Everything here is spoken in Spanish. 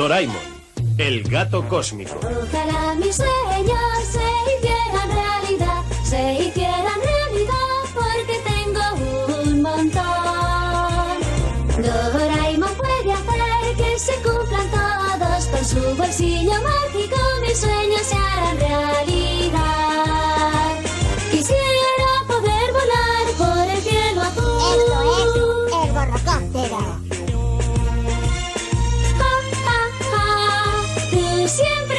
Doraemon, el gato cósmico. Ojalá mis sueños se hicieran realidad, porque tengo un montón. Doraemon puede hacer que se cumplan todos, con su bolsillo mágico mis sueños se harán realidad. Quisiera poder volar por el cielo azul. Esto es el borrocóptero. Tú siempre